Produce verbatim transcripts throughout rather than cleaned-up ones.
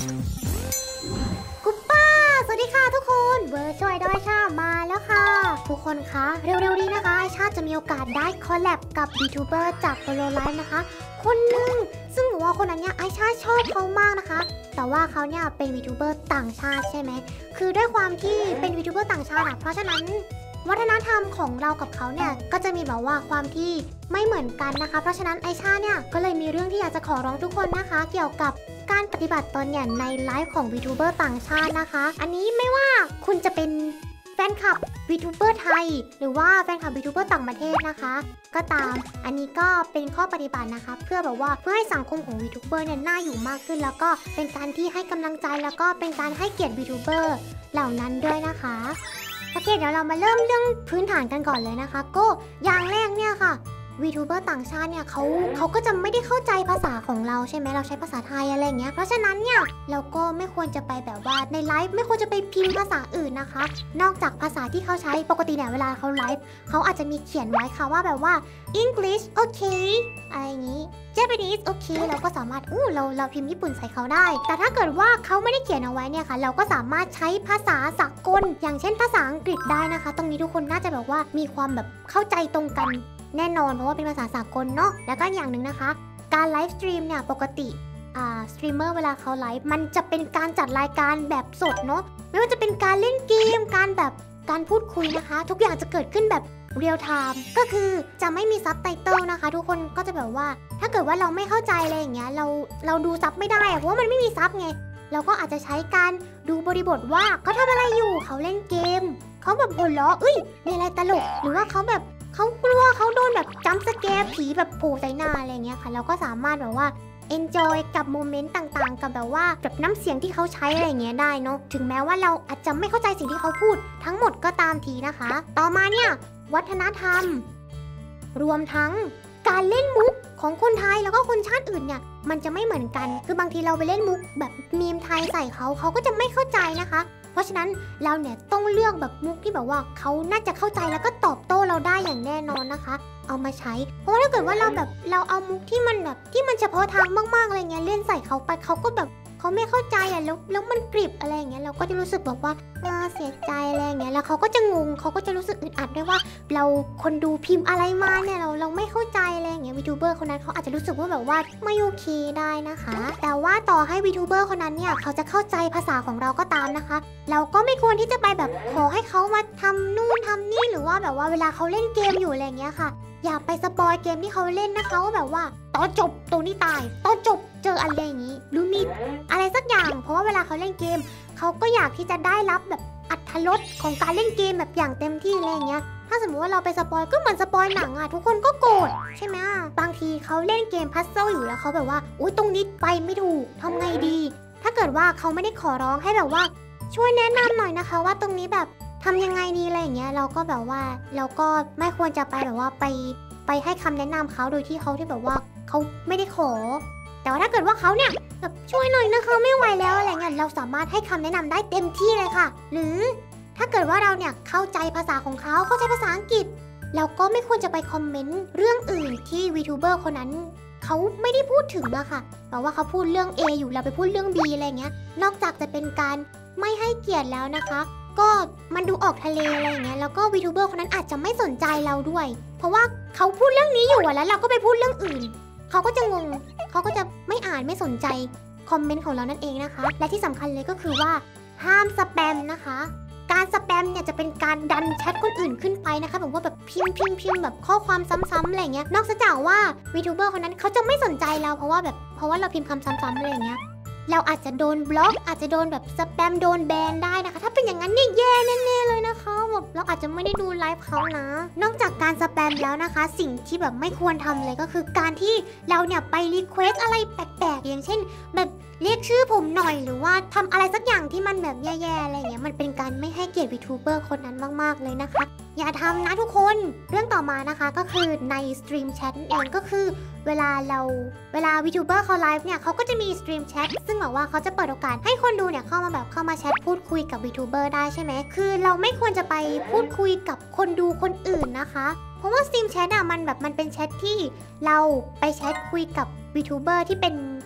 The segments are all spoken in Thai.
กุ๊ปป้าสวัสดีค่ะทุกคนเวอร์ชวลดอยชามาแล้วค่ะทุกคนคะเร็วๆนี้นะคะไอชาจะมีโอกาสได้คอลแลบกับยูทูบเบอร์จากโปโลไลฟ์นะคะคนหนึ่งซึ่งหนูว่าคนนั้นเนี่ยไอชาชอบเขามากนะคะแต่ว่าเขาเนี่ยเป็นยูทูบเบอร์ต่างชาติใช่ไหมคือด้วยความที่เป็นยูทูบเบอร์ต่างชาติอะเพราะฉะนั้นวัฒนธรรมของเรากับเขาเนี่ยก็จะมีแบบว่าความที่ไม่เหมือนกันนะคะเพราะฉะนั้นไอชาเนี่ยก็เลยมีเรื่องที่อยากจะขอร้องทุกคนนะคะเกี่ยวกับการปฏิบัติตนเนี่ยในไลฟ์ของวีทูเบอร์ต่างชาตินะคะอันนี้ไม่ว่าคุณจะเป็นแฟนคลับวีทูเบอร์ไทยหรือว่าแฟนคลับวีทูเบอร์ต่างประเทศนะคะก็ตามอันนี้ก็เป็นข้อปฏิบัตินะคะเพื่อแบบว่าเพื่อให้สังคมของวีทูเบอร์เนี่ยน่าอยู่มากขึ้นแล้วก็เป็นการที่ให้กำลังใจแล้วก็เป็นการให้เกียรติวีทูเบอร์เหล่านั้นด้วยนะคะโอเคเดี๋ยวเรามาเริ่มเรื่องพื้นฐานกันก่อนเลยนะคะก็อย่างแรกเนี่ยค่ะวีทูเบอร์ต่างชาติเนี่ยเขาเขาก็จะไม่ได้เข้าใจภาษาของเราใช่ไหมเราใช้ภาษาไทยอะไรเงี้ยเพราะฉะนั้นเนี่ยเราก็ไม่ควรจะไปแบบว่าในไลฟ์ไม่ควรจะไปพิมพ์ภาษาอื่นนะคะนอกจากภาษาที่เขาใช้ปกติเนี่ยเวลาเขาไลฟ์เขาอาจจะมีเขียนไว้ค่ะว่าแบบว่า English โอเคอะไรอย่างนี้ Japanese โอเคเราก็สามารถอู้เราเราพิมพ์ญี่ปุ่นใส่เขาได้แต่ถ้าเกิดว่าเขาไม่ได้เขียนเอาไว้เนี่ยค่ะเราก็สามารถใช้ภาษาสากลอย่างเช่นภาษาอังกฤษได้นะคะตรงนี้ทุกคนน่าจะแบบว่ามีความแบบเข้าใจตรงกันแน่นอนเพราะว่าเป็นภาษาสากลเนาะแล้วก็อย่างหนึ่งนะคะการไลฟ์สตรีมเนี่ยปกติอ่าสตรีมเมอร์เวลาเขาไลฟ์มันจะเป็นการจัดรายการแบบสดเนาะไม่ว่าจะเป็นการเล่นเกมการแบบการพูดคุยนะคะทุกอย่างจะเกิดขึ้นแบบเรียลไทม์ก็คือจะไม่มีซับไตเติลนะคะทุกคนก็จะแบบว่าถ้าเกิดว่าเราไม่เข้าใจอะไรอย่างเงี้ยเราเราดูซับไม่ได้เพราะว่ามันไม่มีซับไงเราก็อาจจะใช้การดูบริบทว่าเขาทำอะไรอยู่เขาเล่นเกมเขาแบบหัวเราะเอ้ยมีอะไรตลกหรือว่าเขาแบบเขากลัวเขาโดนแบบจัมป์สแกร์ผีแบบโผล่ใส่หน้าอะไรเงี้ยค่ะเราก็สามารถแบบว่า enjoy กับโมเมนต์ต่างๆกับแบบว่าแบบน้ำเสียงที่เขาใช้อะไรเงี้ยได้เนาะถึงแม้ว่าเราอาจจะไม่เข้าใจสิ่งที่เขาพูดทั้งหมดก็ตามทีนะคะต่อมาเนี่ยวัฒนธรรมรวมทั้งการเล่นมุกของคนไทยแล้วก็คนชาติอื่นเนี่ยมันจะไม่เหมือนกันคือบางทีเราไปเล่นมุกแบบมีมไทยใส่เขาเขาก็จะไม่เข้าใจนะคะเพราะฉะนั้นเราเนี่ยต้องเลือกแบบมุกที่แบบว่าเขาน่าจะเข้าใจแล้วก็ตอบโต้เราได้อย่างแน่นอนนะคะเอามาใช้เพราะว่าถ้าเกิดว่าเราแบบเราเอามุกที่มันแบบที่มันเฉพาะทางมากๆอะไรเงี้ยเล่นใส่เขาไปเขาก็แบบเขาไม่เข้าใจอ่ะแล้วแล้วมันกริบอะไรอย่างเงี้ยเราก็จะรู้สึกแบบว่าเสียใจอะไรอย่างเงี้ยแล้วเขาก็จะงงเขาก็จะรู้สึกอึดอัดด้วยว่าเราคนดูพิมพ์อะไรมาเนี่ยเราเราไม่เข้าใจอะไรอย่างเงี้ยวีทูเบอร์คนนั้นเขาอาจจะรู้สึกว่าแบบว่าไม่โอเคได้นะคะแต่ว่าต่อให้วีทูเบอร์คนนั้นเนี่ยเขาจะเข้าใจภาษาของเราก็ตามนะคะเราก็ไม่ควรที่จะไปแบบขอให้เขามาทำนู่นทำนี่หรือว่าแบบว่าเวลาเขาเล่นเกมอยู่อะไรอย่างเงี้ยค่ะอย่าไปสปอยเกมที่เขาเล่นนะคะว่าแบบว่าตอนจบตัวนี้ตายตอนจบเจออะไรอย่างนี้หรือมีอะไรสักอย่างเพราะว่าเวลาเขาเล่นเกมเขาก็อยากที่จะได้รับแบบอรรถรสของการเล่นเกมแบบอย่างเต็มที่อะไรอย่างเงี้ยถ้าสมมติว่าเราไปสปอยก็เหมือนสปอยหนังอะทุกคนก็โกรธใช่ไหมบางทีเขาเล่นเกมพัซเซิลอยู่แล้วเขาแบบว่าอุ้ยตรงนี้ไปไม่ถูกทำไงดีถ้าเกิดว่าเขาไม่ได้ขอร้องให้แบบว่าช่วยแนะนำหน่อยนะคะว่าตรงนี้แบบทำยังไงดีอะไรอย่างเงี้ยเราก็แบบว่าเราก็ไม่ควรจะไปแบบว่าไปไปให้คำแนะนำเขาโดยที่เขาที่แบบว่าเขาไม่ได้ขอแต่ว่าถ้าเกิดว่าเขาเนี่ยแบบช่วยหน่อยนะคะไม่ไหวแล้วอะไรเงี้ยเราสามารถให้คำแนะนำได้เต็มที่เลยค่ะหรือถ้าเกิดว่าเราเนี่ยเข้าใจภาษาของเขาเข้าใจภาษาอังกฤษเราก็ไม่ควรจะไปคอมเมนต์เรื่องอื่นที่วีทูเบอร์คนนั้นเขาไม่ได้พูดถึงอะค่ะแบบว่าเขาพูดเรื่อง A อยู่เราไปพูดเรื่อง B อะไรเงี้ยนอกจากจะเป็นการไม่ให้เกียรติแล้วนะคะก็มันดูออกทะเลอะไรอย่างเงี้ยแล้วก็วีทูเบอร์คนนั้นอาจจะไม่สนใจเราด้วยเพราะว่าเขาพูดเรื่องนี้อยู่แล้วเราก็ไปพูดเรื่องอื่นเขาก็จะงงเขาก็จะไม่อ่านไม่สนใจคอมเมนต์ของเรานั่นเองนะคะและที่สำคัญเลยก็คือว่าห้ามสแปมนะคะการสแปมเนี่ยจะเป็นการดันแชทคนอื่นขึ้นไปนะคะแบบว่าแบบพิมพ์พิมพ์พิมพ์แบบข้อความซ้ำๆอะไรเงี้ยนอกจากว่าวีทูเบอร์คนนั้นเขาจะไม่สนใจเราเพราะว่าแบบเพราะว่าเราพิมพ์คำซ้ำๆอะไรเงี้ยเราอาจจะโดนบล็อกอาจจะโดนแบบสแปมโดนแบนได้นะคะถ้าเป็นอย่างนั้นเนี่ยแย่แน่ๆเลยนะคะแบบเราอาจจะไม่ได้ดูไลฟ์เขานะนอกจากการสแปมแล้วนะคะสิ่งที่แบบไม่ควรทำเลยก็คือการที่เราเนี่ยไปรีเควสอะไรแปลกๆอย่างเช่นแบบเรียกชื่อผมหน่อยหรือว่าทำอะไรสักอย่างที่มันแบบแย่ๆอะไรเงี้ยมันเป็นการไม่ให้เกียรติวีทูเบอร์คนนั้นมากๆเลยนะคะอย่าทำนะทุกคนเรื่องต่อมานะคะก็คือในสตรีมแชทเองก็คือเวลาเราเวลาวีทูเบอร์เขาไลฟ์เนี่ยเขาก็จะมีสตรีมแชทซึ่งแบบว่าเขาจะเปิดโอกาสให้คนดูเนี่ยเข้ามาแบบเข้ามาแชทพูดคุยกับวีทูเบอร์ได้ใช่ไหมคือเราไม่ควรจะไปพูดคุยกับคนดูคนอื่นนะคะเพราะว่าสตรีมแชทอะมันแบบมันเป็นแชทที่เราไปแชทคุยกับวีทูเบอร์ที่เป็น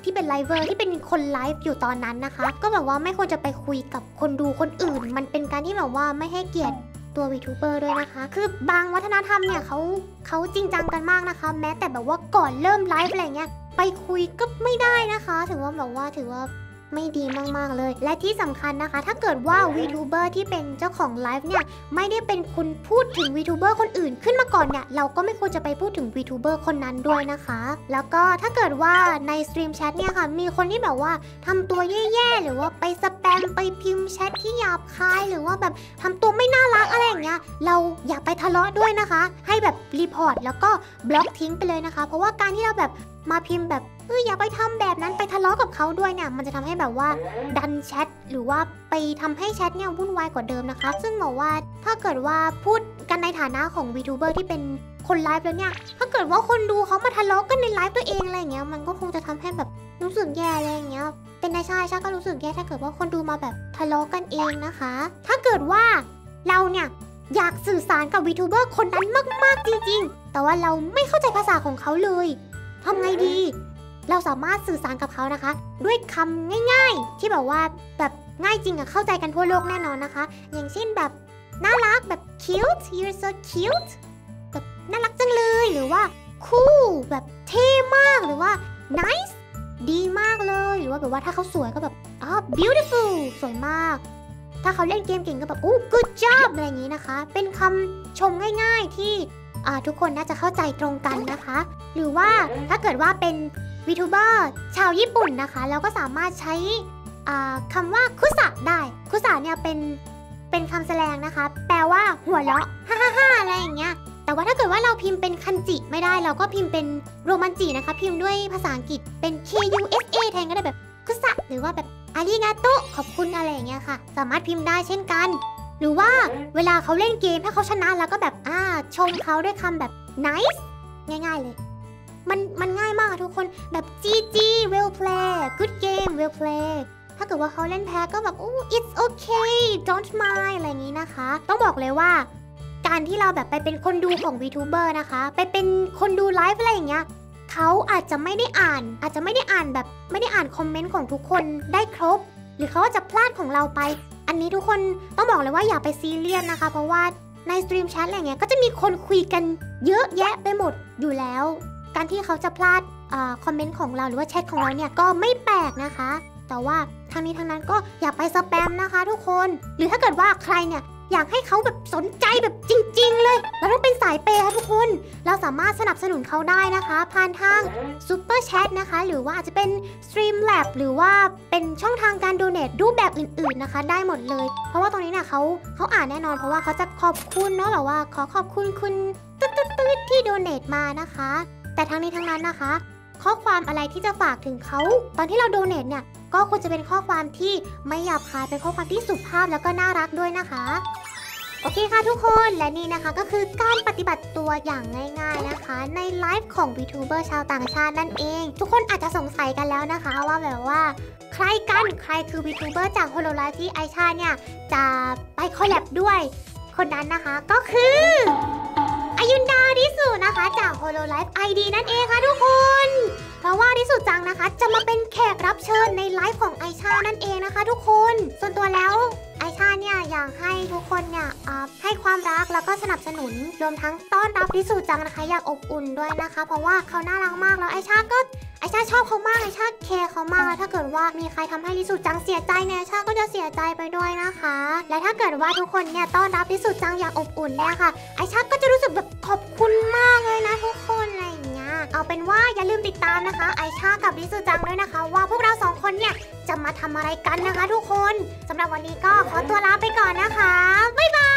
ที่เป็นไลฟ์เวอร์ที่เป็นคนไลฟ์อยู่ตอนนั้นนะคะก็แบบว่าไม่ควรจะไปคุยกับคนดูคนอื่นมันเป็นการที่แบบว่าไม่ให้เกียรติตัว VTuber ด้วยนะคะคือบางวัฒนธรรมเนี่ยเขาเขาจริงจังกันมากนะคะแม้แต่แบบว่าก่อนเริ่มไลฟ์อะไรเงี้ยไปคุยก็ไม่ได้นะคะถือว่าแบบว่าถือว่าไม่ดีมากๆเลยและที่สำคัญนะคะถ้าเกิดว่า VTuber ที่เป็นเจ้าของไลฟ์เนี่ยไม่ได้เป็นคนพูดถึง VTuber คนอื่นขึ้นมาก่อนเนี่ยเราก็ไม่ควรจะไปพูดถึง VTuber คนนั้นด้วยนะคะแล้วก็ถ้าเกิดว่าในสตรีมแชทเนี่ยค่ะมีคนที่แบบว่าทำตัวแย่ๆหรือว่าไปสแปมไปพิมพ์แชทที่หยาบคายหรือว่าแบบทำตัวไม่น่ารักอะไรอย่างเงี้ยเราอย่าไปทะเลาะด้วยนะคะให้แบบรีพอร์ตแล้วก็บล็อกทิ้งไปเลยนะคะเพราะว่าการที่เราแบบมาพิมพ์แบบเอออย่าไปทำแบบนั้นไปทะเลาะกับเขาด้วยเนี่ยมันจะทำให้แบบว่าดันแชทหรือว่าไปทำให้แชทเนี่ยวุ่นวายกว่าเดิมนะคะซึ่งบอกว่าถ้าเกิดว่าพูดกันในฐานะของ VTuber ที่เป็นคนไลฟ์แล้วเนี่ยถ้าเกิดว่าคนดูเขามาทะเลาะกันในไลฟ์ตัวเองอะไรอย่างเงี้ยมันก็คงจะทำให้แบบรู้สึกแย่อะไรอย่างเงี้ยเป็นนายชายชาก็รู้สึกแย่ถ้าเกิดว่าคนดูมาแบบทะเลาะกันเองนะคะถ้าเกิดว่าเราเนี่ยอยากสื่อสารกับ VTuber คนนั้นมากๆจริงๆแต่ว่าเราไม่เข้าใจภาษาของเขาเลยทำไงดีเราสามารถสื่อสารกับเขานะคะด้วยคำง่ายๆที่แบบว่าแบบง่ายจริงอะเข้าใจกันทั่วโลกแน่นอนนะคะอย่างเช่นแบบน่ารักแบบ cute you're so cute แบบน่ารักจังเลยหรือว่า cool แบบเท่มากหรือว่า nice ดีมากเลยหรือว่าแบบว่าถ้าเขาสวยก็แบบอ๋อ beautiful สวยมากถ้าเขาเล่นเกมเก่งก็แบบอู้ good job อะไรอย่างนี้นะคะเป็นคำชมง่ายๆที่ทุกคนน่าจะเข้าใจตรงกันนะคะหรือว่าถ้าเกิดว่าเป็น VTuber ชาวญี่ปุ่นนะคะเราก็สามารถใช้คำว่าคุสะได้คุสะเนี่ยเป็นเป็นคำแสดงนะคะแปลว่าหัวเราะฮ่าฮ่าฮ่าอะไรอย่างเงี้ยแต่ว่าถ้าเกิดว่าเราพิมพ์เป็นคันจิไม่ได้เราก็พิมพ์เป็นโรมันจินะคะพิมพ์ด้วยภาษาอังกฤษเป็น เค ยู เอส เอ แทนก็ได้แบบคุสะหรือว่าแบบอาริกาโตขอบคุณอะไรอย่างเงี้ยค่ะสามารถพิมพ์ได้เช่นกันหรือว่าเวลาเขาเล่นเกมถ้าเขาชนะแล้วก็แบบอ่าชมเขาด้วยคำแบบ nice ง่ายๆเลยมันมันง่ายมากทุกคนแบบ จี จี well play good game well play ถ้าเกิดว่าเขาเล่นแพ้ก็แบบโอ้ it's okay don't mind อะไรอย่างนี้นะคะต้องบอกเลยว่าการที่เราแบบไปเป็นคนดูของ VTuber นะคะไปเป็นคนดูไลฟ์อะไรอย่างเงี้ยเขาอาจจะไม่ได้อ่านอาจจะไม่ได้อ่านแบบไม่ได้อ่านคอมเมนต์ของทุกคนได้ครบหรือเขาอาจจะพลาดของเราไปอันนี้ทุกคนต้องบอกเลยว่าอย่าไปซีเรียสนะคะเพราะว่าในสตรีมแชทอะไรเงี้ยก็จะมีคนคุยกันเยอะแยะไปหมดอยู่แล้วการที่เขาจะพลาดคอมเมนต์ของเราหรือว่าแชทของเราเนี่ยก็ไม่แปลกนะคะแต่ว่าทางนี้ทางนั้นก็อย่าไปสแปมนะคะทุกคนหรือถ้าเกิดว่าใครเนี่ยอยากให้เขาแบบสนใจแบบจริงๆเลยเราต้องเป็นสายเปย์ค่ะทุกคนเราสามารถสนับสนุนเขาได้นะคะผ่านทางซูเปอร์แชทนะคะหรือว่าอาจจะเป็น Streamlabs หรือว่าเป็นช่องทางการโดเนทรูปแบบอื่นๆนะคะได้หมดเลยเพราะว่าตรงนี้เนี่ยเขาเขาอ่านแน่นอนเพราะว่าเขาจะขอบคุณเนาะแบบว่าขอขอบคุณคุณตึ๊ดๆที่โดเนทมานะคะแต่ทั้งนี้ทั้งนั้นนะคะข้อความอะไรที่จะฝากถึงเขาตอนที่เราโดเนทเนี่ยก็ควรจะเป็นข้อความที่ไม่หยาบคายเป็นข้อความที่สุภาพแล้วก็น่ารักด้วยนะคะโอเคค่ะทุกคนและนี่นะคะก็คือการปฏิบัติตัวอย่างง่ายๆนะคะในไลฟ์ของ VTuber ชาวต่างชาตินั่นเองทุกคนอาจจะสงสัยกันแล้วนะคะว่าแบบว่าใครกันใครคือ VTuber จาก Hololive ที่ไอชาเนี่ยจะไปคอลแลบด้วยคนนั้นนะคะก็คืออายุนดาริสุนะคะจาก Hololive ไอ ดี นั่นเองค่ะทุกคนเพราะว่าริสุจังนะคะจะมาเป็นแขกรับเชิญในไลฟ์ของไอชานั่นเองนะคะทุกคนส่วนตัวแล้วไอชาเนี่ยอยากให้ทุกคนเนี่ยให้ความรักแล้วก็สนับสนุนรวมทั้งต้อนรับริสุจังนะคะอยากอบอุ่นด้วยนะคะเพราะว่าเขาน่ารักมากแล้วไอชาก็ไอชาชอบเขามากไอชาแคร์เขามากแล้วถ้าเกิดว่ามีใครทำให้ริสุจังเสียใจเนี่ยไอชาก็จะเสียใจไปด้วยนะคะและถ้าเกิดว่าทุกคนเนี่ยต้อนรับริสุจังอย่างอบอุ่นเนี่ยค่ะไอชาก็จะรู้สึกแบบขอบคุณมากเลยนะทุกคนอะไรอย่างเงี้ยเอาเป็นว่าอย่าลืมติดตามนะคะไอชากับริสุจังด้วยนะคะว่าพวกเราสองคนเนี่ยจะมาทำอะไรกันนะคะทุกคนสำหรับวันนี้ก็ขอตัวลาไปก่อนนะคะบ๊ายบาย